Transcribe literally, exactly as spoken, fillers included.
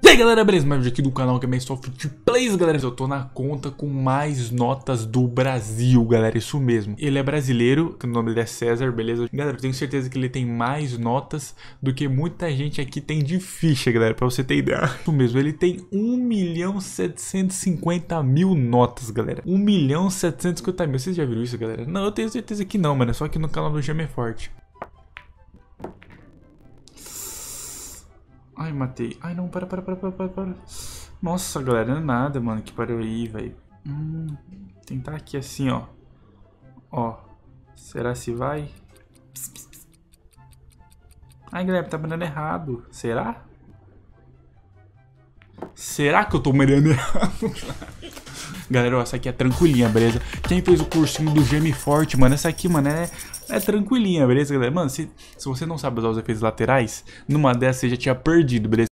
E aí galera, beleza? Mais um vídeo aqui do canal que é Soft Plays, galera. Eu tô na conta com mais notas do Brasil, galera, isso mesmo. Ele é brasileiro, que o nome dele é César, beleza? Galera, eu tenho certeza que ele tem mais notas do que muita gente aqui tem de ficha, galera, pra você ter ideia. Isso mesmo, ele tem um milhão setecentos e cinquenta mil notas, galera. um milhão setecentos e cinquenta mil, vocês já viram isso, galera? Não, eu tenho certeza que não, mano, é só aqui no canal do Gêmeo Forte. Ai, matei. Ai, não, para, para, para, para, para, para. Nossa, galera, não é nada, mano, que parou aí, velho. Hum, tentar aqui assim, ó. Ó. Será se vai? Ai, galera, tá mirando errado. Será? Será que eu tô mirando errado? Galera, ó, essa aqui é tranquilinha, beleza? Quem fez o cursinho do Gêmeo Forte, mano, essa aqui, mano, é, é tranquilinha, beleza, galera? Mano, se, se você não sabe usar os efeitos laterais, numa dessas você já tinha perdido, beleza?